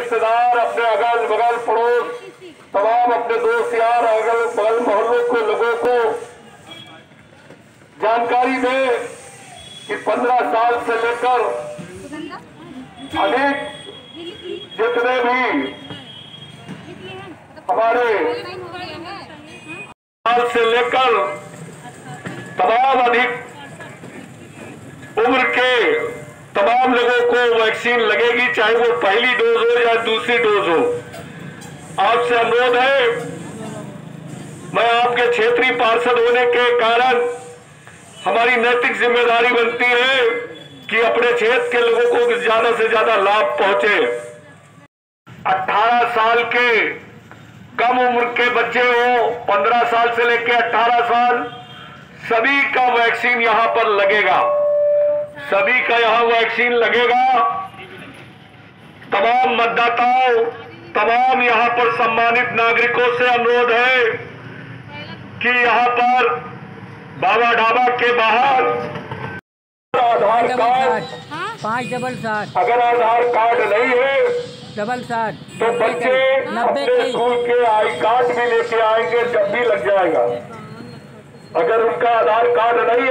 रिश्तेदार, अपने अगल बगल पड़ोस, तमाम अपने दोस्त यार, अगल बगल मोहल्लों को, लोगों को जानकारी दें कि 15 साल से लेकर अधिक जितने भी हमारे साल से लेकर तमाम अधिक उम्र के तमाम लोगों को वैक्सीन लगेगी, चाहे वो पहली डोज हो या दूसरी डोज हो। आपसे अनुरोध है, मैं आपके क्षेत्रीय पार्षद होने के कारण हमारी नैतिक जिम्मेदारी बनती है कि अपने क्षेत्र के लोगों को ज्यादा से ज्यादा लाभ पहुंचे। 18 साल के कम उम्र के बच्चे हो, 15 साल से लेकर 18 साल, सभी का वैक्सीन यहां पर लगेगा, सभी का यहां वैक्सीन लगेगा। तमाम मतदाताओं, तमाम यहां पर सम्मानित नागरिकों से अनुरोध है कि यहां पर बाबा ढाबा के बाहर आधार कार्ड 577 अगर आधार कार्ड नहीं है 777 तो बच्चे अपने स्कूल के आई कार्ड भी लेके आएंगे, जब भी लग जाएगा। अगर उनका आधार कार्ड नहीं